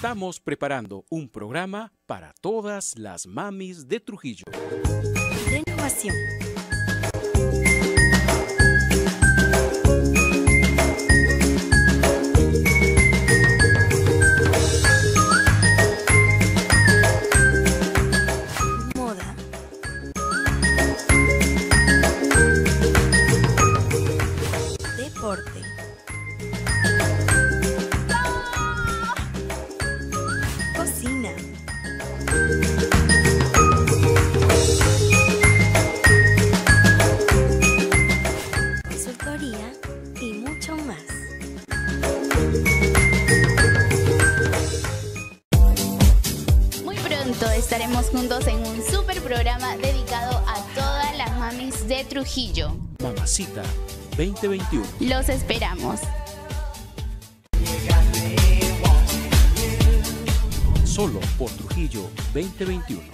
Estamos preparando un programa para todas las mamis de Trujillo. Renovación. Moda. Deporte. Cocina. Consultoría y mucho más. Muy pronto estaremos juntos en un super programa dedicado a todas las mamis de Trujillo. Mamacita 2021. Los esperamos. Solo por Trujillo 2021.